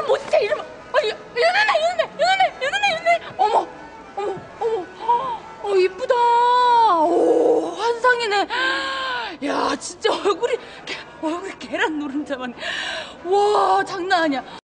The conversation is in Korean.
뭐 진짜 이러면 연은혜 어머 이쁘다. 오, 환상이네. 야, 진짜 얼굴이 계란 노른자만. 와, 장난 아니야.